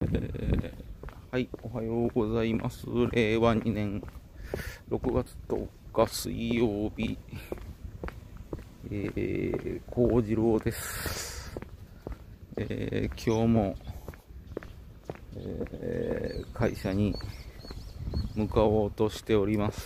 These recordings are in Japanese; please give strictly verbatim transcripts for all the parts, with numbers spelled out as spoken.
えーはい、おはようございます。れいわにねんろくがつとおか水曜日、えー、幸次郎です。えー、今日も、えー、会社に向かおうとしております。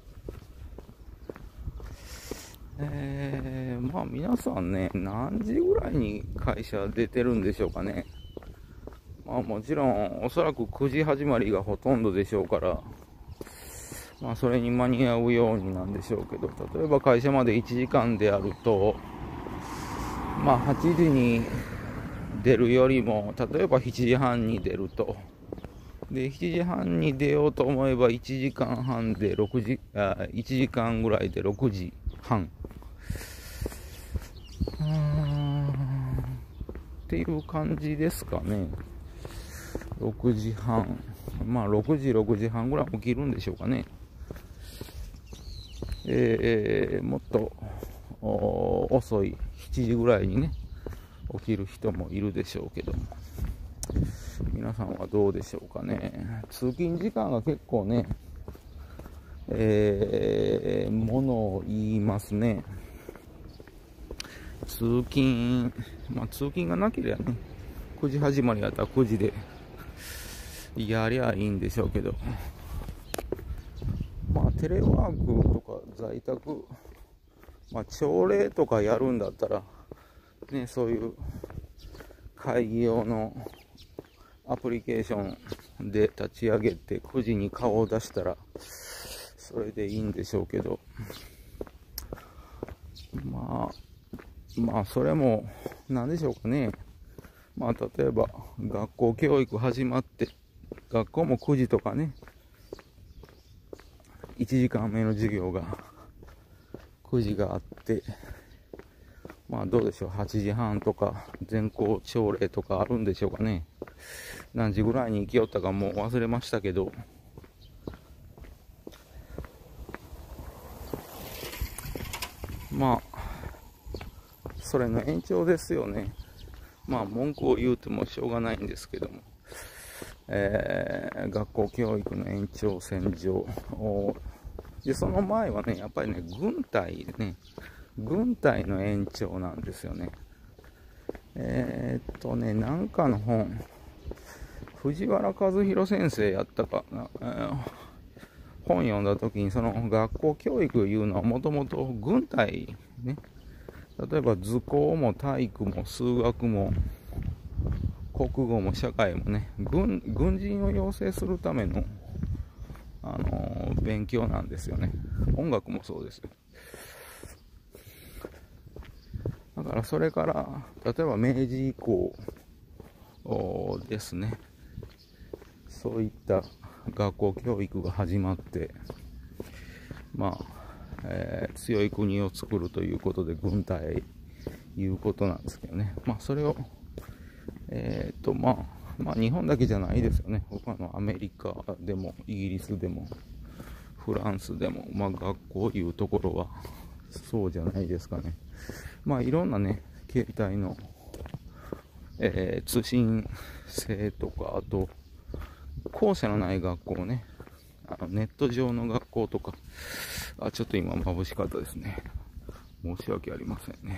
えー、まあ皆さんね、何時ぐらいに会社出てるんでしょうかね。まあもちろん、おそらくくじ始まりがほとんどでしょうから、まあそれに間に合うようになんでしょうけど、例えば会社までいちじかんであると、まあはちじに出るよりも、例えばしちじはんに出ると、で、しちじはんに出ようと思えばいちじかんはんでろくじ、あ、いちじかんぐらいでろくじはん。うーんっていう感じですかね。ろくじはん、まあろくじ、ろくじはんぐらい起きるんでしょうかね。えー、もっと遅いしちじぐらいにね、起きる人もいるでしょうけども、皆さんはどうでしょうかね。通勤時間が結構ね、えー、ものを言いますね。通勤、まあ通勤がなければね、くじ始まりやったらくじでやりゃいいんでしょうけど、まあテレワークとか在宅、まあ朝礼とかやるんだったらね、そういう会議用のアプリケーションで立ち上げてくじに顔を出したらそれでいいんでしょうけど、まあまあそれも何でしょうかね。まあ例えば学校教育始まって、学校もくじとかね、いちじかんめの授業がくじがあって、まあどうでしょう、はちじはんとか全校朝礼とかあるんでしょうかね。何時ぐらいに行きよったかもう忘れましたけど、まあそれの延長ですよね。まあ文句を言うてもしょうがないんですけども、えー、学校教育の延長線上で、その前はね、やっぱりね、軍隊ね、軍隊の延長なんですよね。えー、っとね、なんかの本、藤原和弘先生やったかな、えー、本読んだ時に、その学校教育いうのはもともと軍隊ね、例えば図工も体育も数学も国語も社会もね、軍、軍人を養成するための、あのー、勉強なんですよね。音楽もそうですよ。だからそれから例えば明治以降ですね、そういった学校教育が始まって、まあ、えー、強い国を作るということで軍隊いうことなんですけどね。まあそれをえっとまあまあ日本だけじゃないですよね。他のアメリカでもイギリスでもフランスでも、まあ学校いうところはそうじゃないですかね。まあいろんなね、携帯の、えー、通信制とか、あと校舎のない学校ね、あのネット上の学校とか、あ、ちょっと今眩しかったですね。申し訳ありませんね。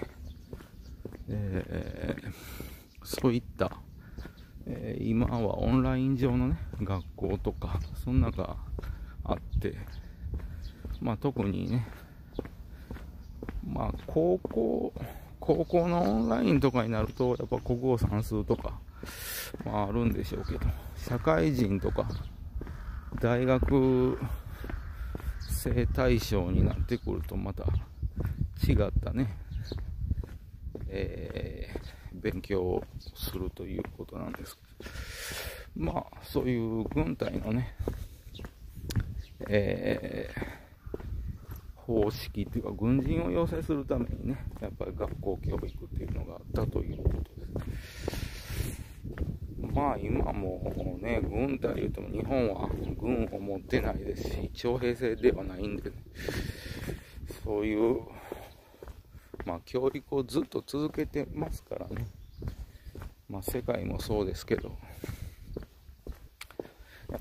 えー、そういった、えー、今はオンライン上のね、学校とか、そんながあって、まあ特にね、まあ高校、高校のオンラインとかになると、やっぱ国語算数とか、まああるんでしょうけど、社会人とか、大学生対象になってくると、また違ったね、えー、勉強をするということなんです。まあ、そういう軍隊のね、えー、方式っていうか、軍人を養成するためにね、やっぱり学校教育っていうのがあったということです。まあ今もね、軍隊言うても日本は軍を持ってないですし、徴兵制ではないんで、ね、そういうまあ教育をずっと続けてますからね。まあ世界もそうですけど、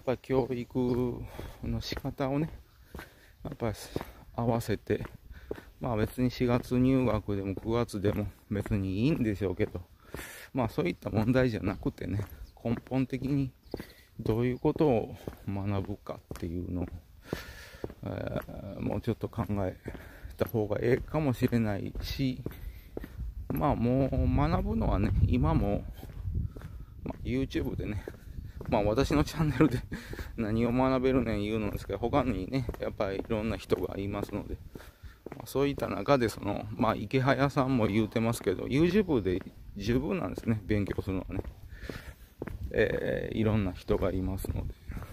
ぱり教育の仕方をね、やっぱり合わせて、まあ別にしがつ入学でもくがつでも別にいいんでしょうけど、まあそういった問題じゃなくてね、根本的にどういうことを学ぶかっていうのを、えー、もうちょっと考えた方がええかもしれないし、まあもう学ぶのはね、今も、まあ、YouTube でね、まあ私のチャンネルで何を学べるねん言うのですけど、他にね、やっぱりいろんな人がいますので、まあ、そういった中でその、まあ池早さんも言うてますけど、YouTube で十分なんですね、勉強するのはね。えー、いろんな人がいますので、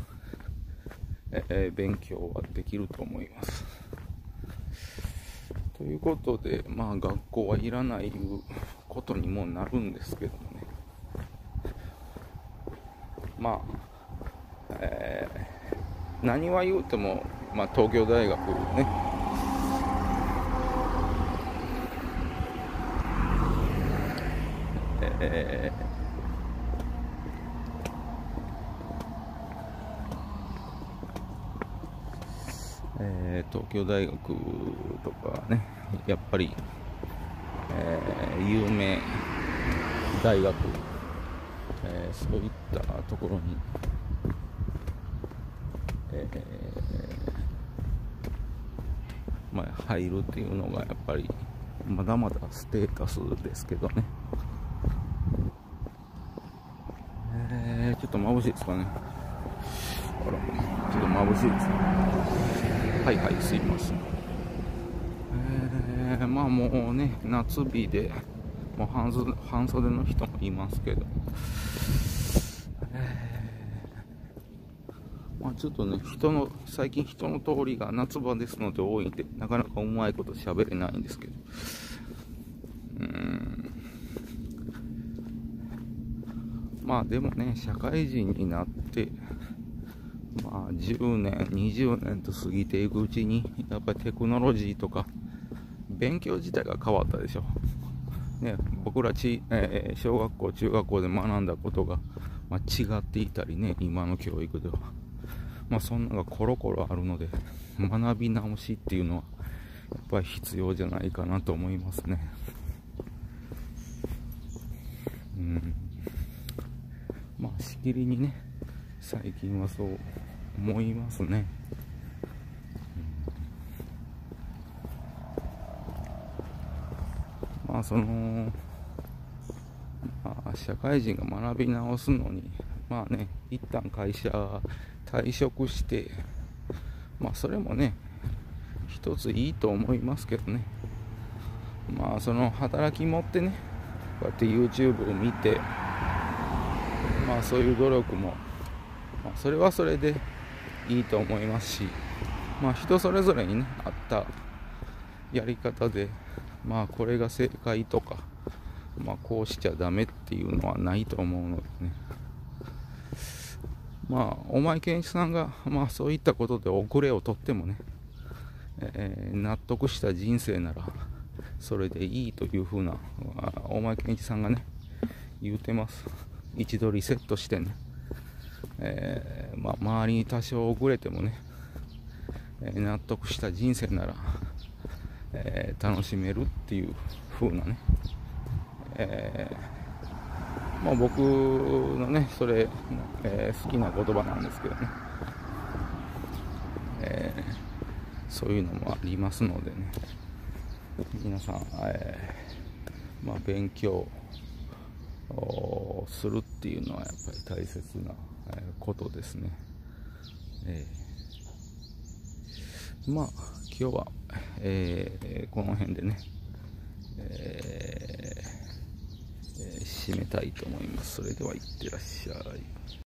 えー、勉強はできると思います。ということで、まあ学校はいらないいうことにもなるんですけどもね。まあ、えー、何は言うても、まあ、東京大学ね、えーえー、東京大学とかね、やっぱり、えー、有名大学、えー、そういったところに、えーまあ、入るっていうのがやっぱりまだまだステータスですけどね。えー、ちょっと眩しいですかね。あら、ちょっと眩しいですね。はいはい、すいません。えー、まあもうね、夏日でもう半袖、半袖の人もいますけど、えー、まあちょっとね、人の最近人の通りが夏場ですので多いんで、なかなかうまいこと喋れないんですけど、うーん、まあでもね、社会人になってまあじゅうねん、にじゅうねんと過ぎていくうちに、やっぱりテクノロジーとか勉強自体が変わったでしょ。ね、僕らち、えー、小学校、中学校で学んだことが、まあ、違っていたりね、今の教育では。まあそんなのがコロコロあるので、学び直しっていうのはやっぱり必要じゃないかなと思いますね。うん。まあしきりにね、最近はそう思いますね。うん、まあその、まあ、社会人が学び直すのに、まあね、一旦会社退職して、まあそれもね、一ついいと思いますけどね。まあその働きもってね、こうやって YouTube を見て、まあそういう努力も、まあ、それはそれでいいと思いますし、まあ人それぞれにね、あったやり方で、まあこれが正解とか、まあこうしちゃダメっていうのはないと思うのでね。まあお前健一さんが、まあそういったことで遅れをとってもね、えー、納得した人生ならそれでいいというふうな、お前健一さんがね言うてます。一度リセットしてね、えーまあ、周りに多少遅れてもね、えー、納得した人生なら、えー、楽しめるっていう風なね、えー、まあ僕のねそれ、えー、好きな言葉なんですけどね、えー、そういうのもありますのでね、皆さん、えー、まあ勉強するっていうのはやっぱり大切なことですね。えー、まあ今日は、えー、この辺でね、えーえー、締めたいと思います。それではいってらっしゃい。